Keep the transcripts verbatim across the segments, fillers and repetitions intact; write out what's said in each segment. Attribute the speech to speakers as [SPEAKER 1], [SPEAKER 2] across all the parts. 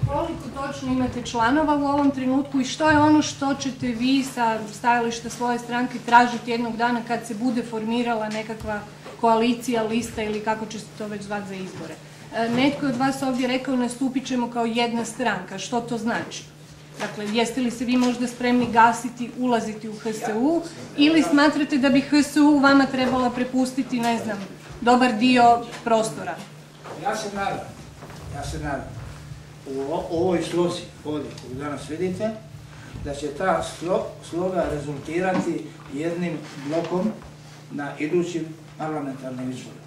[SPEAKER 1] Koliko točno imate članova u ovom trenutku i što je ono što ćete vi sa stajališta svoje stranke tražiti jednog dana kad se bude formirala nekakva koalicija, lista ili kako će se to već zvati za izbore? Netko je od vas ovdje rekao nastupit ćemo kao jedna stranka. Što to znači? Dakle, jeste li se vi možda spremni gasiti, ulaziti u H S U ili smatrate da bi H S U vama trebala prepustiti, ne znam, dobar dio prostora?
[SPEAKER 2] Ja se nadam, ja se nadam, u ovoj slozi ovdje koju danas vidite, da će ta sloga rezultirati jednim blokom na idućim parlamentarnim izborima.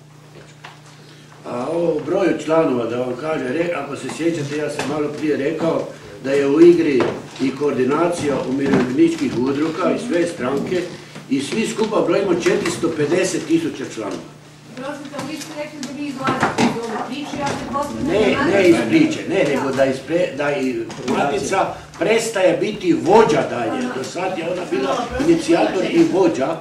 [SPEAKER 3] A o broju članova, da vam kaže, ako se sjećate, ja sam malo prije rekao da je u igri i koordinacija umirovljeničkih udruga i sve stranke i svi skupa brojimo četiristo pedeset tisuća članova.
[SPEAKER 1] Prostite, ali vi ste rekli da vi izlazite iz ove priče, ja se postavljam...
[SPEAKER 3] Ne, ne iz priče, ne, nego da i Matica prestaje biti vođa dalje. Do sad je ona bila inicijator i vođa.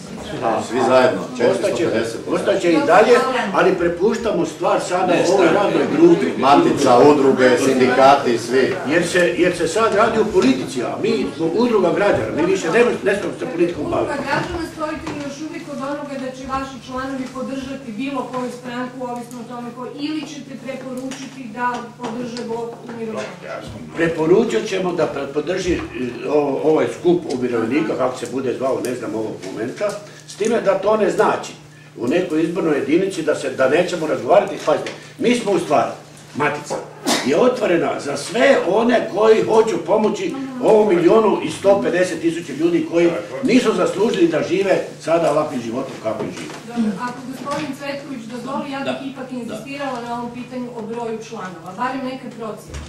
[SPEAKER 4] Svi zajedno, četiristo pedeset.
[SPEAKER 3] Ostaće i dalje, ali prepuštamo stvar sada ovoj radnoj grupi.
[SPEAKER 4] Matica, udruge, sindikati, svi.
[SPEAKER 3] Jer se sad radi o politici, a mi smo udruga građana, mi više ne smemo se politikom baviti.
[SPEAKER 1] Udruga građana, stojite li još uvijek od onoga da će vaši članovi podržati bilo koju stranku, ovisno o tome koji, ili ćete preporučiti da podrže blok umirovljenika?
[SPEAKER 3] Preporučit ćemo da podrži ovaj skup umirovljenika, kako se bude zvao, ne znam ovog momenta, s time da to ne znači u nekoj izbornoj jedinici da nećemo razgovarati. Pazite, mi smo u stvari, Matica je otvorena za sve one koji hoću pomoći ovom milijunu i sto pedeset tisuća ljudi koji nisu zaslužili da žive sada ovakvim životom kako i žive.
[SPEAKER 1] Ako gospodin Cvetković dozvoli, ja bih ipak insistirala na ovom pitanju o broju članova, barem neke procjene.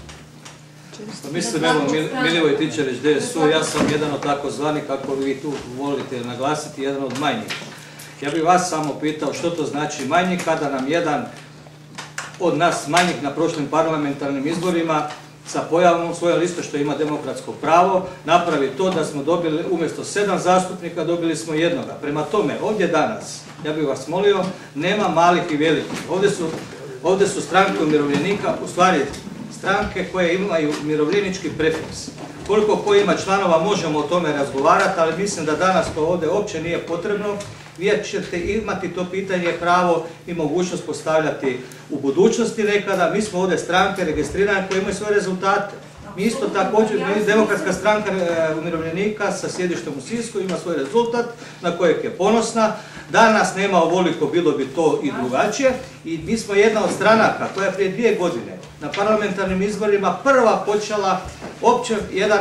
[SPEAKER 5] Mislim, evo, Milivoj Tičarić, D S U, ja sam jedan od takozvani, kako vi tu volite naglasiti, jedan od manjih. Ja bih vas samo pitao što to znači manji kada nam jedan od nas manjih na prošlim parlamentarnim izborima sa pojavom svoje liste što ima demokratsko pravo napravi to da smo dobili umjesto sedam zastupnika dobili smo jednoga. Prema tome, ovdje danas, ja bih vas molio, nema malih i velikih. Ovdje su stranke umirovljenika, u stvari stranke koje imaju umirovljenički prefiks. Koliko ko ima članova možemo o tome razgovarati, ali mislim da danas to ovdje uopće nije potrebno. Vi ćete imati to pitanje pravo i mogućnost postavljati u budućnosti nekada. Mi smo ovdje stranke registrirane koje imaju svoje rezultate. Mi isto također, Demokratska stranka umirovljenika sa sjedištem u Sisku ima svoj rezultat na kojeg je ponosna. Danas nema ovoliko, bilo bi to i drugačije. I mi smo jedna od stranaka koja je prije dvije godine na parlamentarnim izborima prva počela opće jedan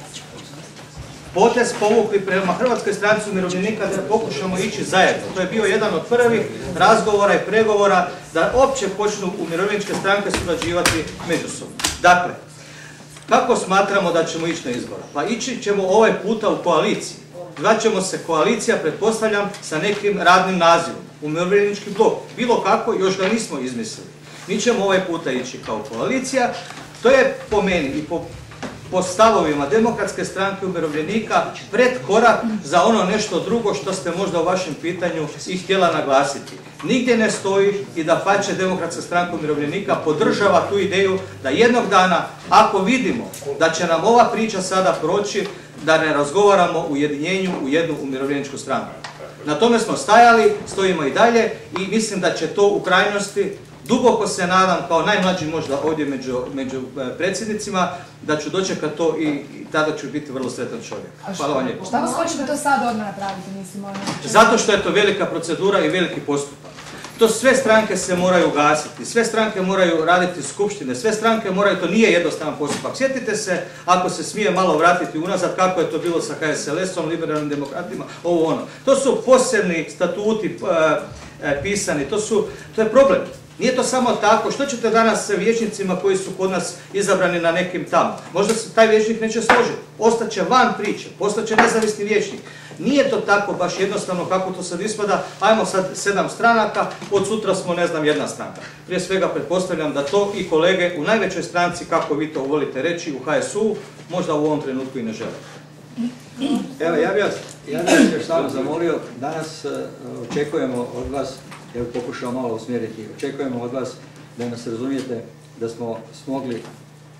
[SPEAKER 5] potez povukli prema Hrvatskoj stranci umirovljenika da pokušamo ići zajedno. To je bio jedan od prvih razgovora i pregovora da opće počnu umirovljeničke stranke surađivati međusobno. Dakle, kako smatramo da ćemo ići na izbore? Pa ići ćemo ovaj puta u koaliciji. Zvaćemo se koalicija, pretpostavljam, sa nekim radnim nazivom. Umirovljenički blok. Bilo kako, još ga nismo izmislili. Mi ćemo ovaj puta ići kao koalicija. To je po meni i po po stavovima Demokratske stranke umirovljenika pred korak za ono nešto drugo što ste možda u vašem pitanju i htjela naglasiti. Nigdje ne stoji i da pače Demokratska stranka umirovljenika podržava tu ideju da jednog dana, ako vidimo da će nam ova priča sada proći, da ne razgovaramo u ujedinjenju u jednu umirovljeničku stranku. Na tome smo stajali, stojimo i dalje i mislim da će to u krajnosti, duboko se nadam, kao najmlađi možda ovdje među predsjednicima, da ću dočekati to i tada ću biti vrlo sretan čovjek. Hvala vam lijepo.
[SPEAKER 6] Šta vas hoćete to sad odmah napraviti, mislim?
[SPEAKER 5] Zato što je to velika procedura i veliki postupak. To sve stranke se moraju gasiti, sve stranke moraju raditi skupštine, sve stranke moraju, to nije jednostavan postupak. Sjetite se, ako se smije malo vratiti unazad, kako je to bilo sa H S L S-om, liberalnim demokratima, ovo ono. To su posebni statuti pisani, to je problem. Nije to samo tako. Što ćete danas sa vijećnicima koji su kod nas izabrani na nekim tamo? Možda se taj vijećnik neće složiti. Ostaće van priče, postaće nezavisni vijećnik. Nije to tako baš jednostavno kako to sad ispada. Ajmo sad sedam stranaka, od sutra smo ne znam jedna stranka. Prije svega pretpostavljam da to i kolege u najvećoj stranci, kako vi to volite reći, u H S U, možda u ovom trenutku i ne žele.
[SPEAKER 7] Evo, ja bih vas još samo zamolio, danas očekujemo od vas, ja bih pokušao malo usmjeriti, očekujemo od vas da nas razumijete da smo smogli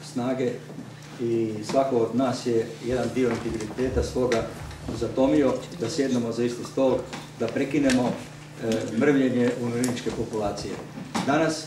[SPEAKER 7] snage i svako od nas je jedan dio integriteta svoga zatomio da sjednemo za isti stol, da prekinemo e, mrvljenje umirovljeničke populacije. Danas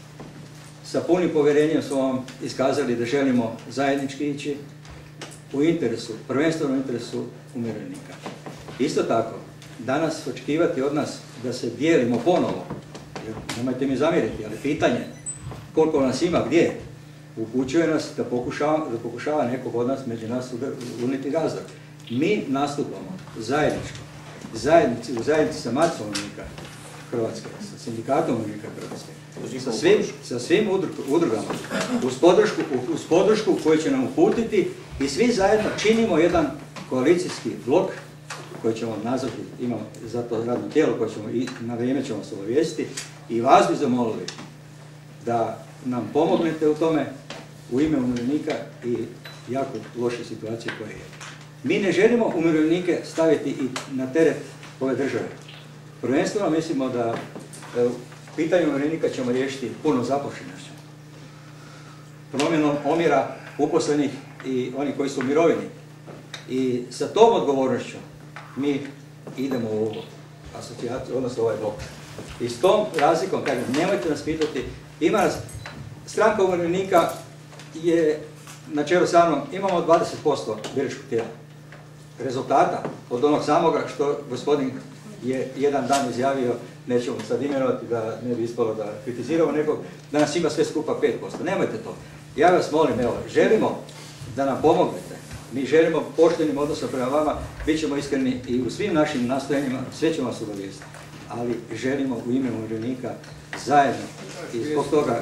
[SPEAKER 7] sa punim povjerenjem smo vam iskazali da želimo zajednički ići u interesu, prvenstveno u interesu umirovljenika. Isto tako, danas očekivati od nas da se dijelimo ponovo, jer nemojte mi zamjeriti, ali pitanje koliko nas ima, gdje, upućuje nas da pokušava, da pokušava nekog od nas među nas uniti razdor. Mi nastupamo zajednički, zajednici, u zajednici sa Maticom umirovljenika Hrvatske, sa Sindikatom umirovljenika Hrvatske, sa svim, sa svim udrugama, uz podršku, uz podršku koju će nam uputiti i svi zajedno činimo jedan koalicijski blok koji ćemo nazvati, imamo za to radno tijelo koje ćemo i na vrijeme ćemo se obavijestiti i vas bi zamolili da nam pomognete u tome u ime umirovljenika i jako loše situacije koje je. Mi ne želimo umirovljenike staviti i na teret ove države. Prvenstveno mislimo da e, pitanje umirovljenika ćemo riješiti punom zaposlenošću, promjenom omjera uposlenih i onih koji su u mirovini. I sa tom odgovornošću mi idemo u ovu asocijaciju, odnosno ovaj blok. I s tom razlikom, kažem, nemojte nas pitati, ima nas, stranka umirovljenika je na čelu sa mnom, imamo dvadeset posto biračkog tijela. Rezultata od onog samoga što gospodin je jedan dan izjavio, nećemo sad imenovati da ne bi ispalo da kritiziramo nekog, da nas ima sve skupa pet posto. Nemojte to. Ja vas molim, evo, želimo da nam pomognete. Mi želimo poštenim odnosom prema vama, bit ćemo iskreni i u svim našim nastojanjima, sve ćemo vas obavijestiti. Ali želimo u ime umirovljenika zajedno i zbog toga...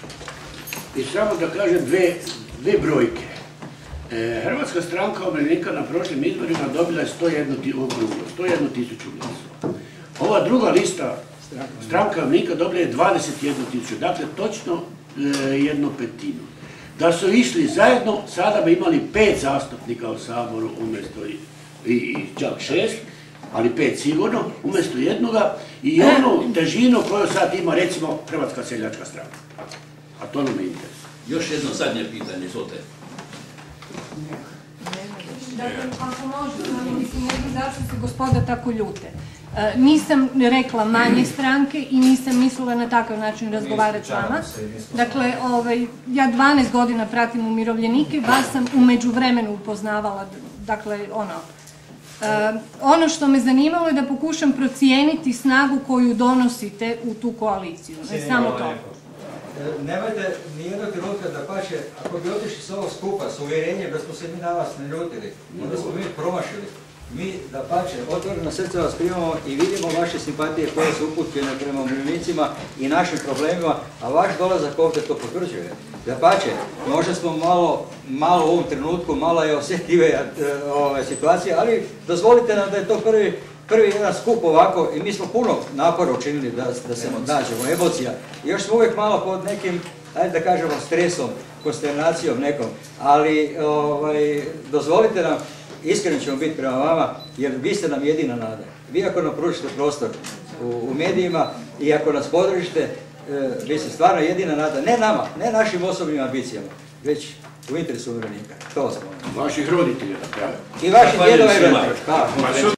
[SPEAKER 3] I samo da kažem dve, dve brojke. E, Hrvatska stranka umirovljenika na prošlim izborima dobila je sto jednu tisuću glasova. Ova druga lista stranka umirovljenika dobila je dvadeset jednu tisuću, dakle točno e, jednu petinu. Da su išli zajedno, sada bi imali pet zastupnika u Saboru umjesto i, i, i čak šest, ali pet sigurno, umjesto jednoga i onu težinu koju sad ima recimo Hrvatska seljačka stranka. A to nam je interes.
[SPEAKER 8] Još jedno zadnje pitanje, izvolite.
[SPEAKER 1] Dakle, ako može, samo mislim, ne znam zašto se gospoda tako ljute. E, nisam rekla manje stranke i nisam mislila na takav način razgovarati s vama. Dakle, ovaj, ja dvanaest godina pratim umirovljenike, vas sam u međuvremenu upoznavala, dakle, ono, e, ono što me zanimalo je da pokušam procijeniti snagu koju donosite u tu koaliciju. Ne samo to.
[SPEAKER 7] Nemojte nijednog trenutka da pače, ako bi otišli s ovog skupa s uvjerenjem da smo se mi na vas ne ljutili, onda smo mi promašili. Mi da pače, otvoreno srce vas primamo i vidimo vaše simpatije koje su uputljene prema umirovljenicima i našim problemima, a vaš dolazak ovdje to potvrđuje. Da pače, možda smo malo, malo u ovom trenutku, malo je osjetljive ove, situacije, ali dozvolite nam da je to prvi Prvi jedan skup ovako i mi smo puno napora učinili da, da se nađemo, emocija. I još smo uvijek malo pod nekim, ajde da kažemo, stresom, konsternacijom nekom, ali ovaj, dozvolite nam, iskreno ćemo biti prema vama, jer vi ste nam jedina nada. Vi ako nam pružite prostor u, u medijima i ako nas podržite, e, vi ste stvarno jedina nada, ne nama, ne našim osobnim ambicijama, već u interesu umirovljenika. To vas molim.
[SPEAKER 3] Vaših roditelja, da.
[SPEAKER 7] I vaših djedova i roditelja.